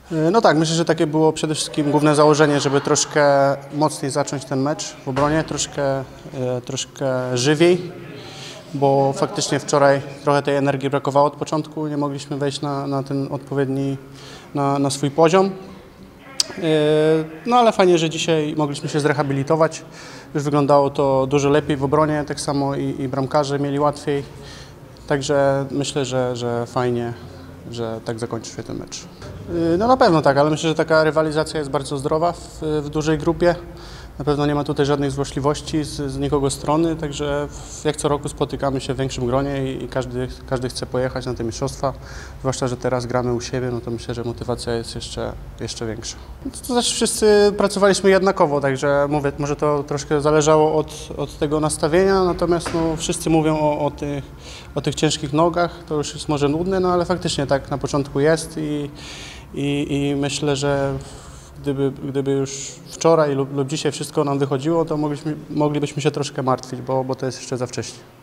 No tak, myślę, że takie było przede wszystkim główne założenie, żeby troszkę mocniej zacząć ten mecz w obronie, troszkę żywiej, bo faktycznie wczoraj trochę tej energii brakowało od początku, nie mogliśmy wejść na ten odpowiedni, na swój poziom. No ale fajnie, że dzisiaj mogliśmy się zrehabilitować, już wyglądało to dużo lepiej w obronie, tak samo i bramkarze mieli łatwiej, także myślę, że fajnie, że tak zakończy się ten mecz. No na pewno tak, ale myślę, że taka rywalizacja jest bardzo zdrowa w dużej grupie. Na pewno nie ma tutaj żadnych złośliwości z nikogo strony, także jak co roku spotykamy się w większym gronie i każdy chce pojechać na te mistrzostwa. Zwłaszcza, że teraz gramy u siebie, no to myślę, że motywacja jest jeszcze większa. To znaczy wszyscy pracowaliśmy jednakowo, także mówię, może to troszkę zależało od tego nastawienia, natomiast no, wszyscy mówią o tych ciężkich nogach, to już jest może nudne, no ale faktycznie tak na początku jest i myślę, że gdyby już wczoraj lub dzisiaj wszystko nam wychodziło, to moglibyśmy się troszkę martwić, bo to jest jeszcze za wcześnie.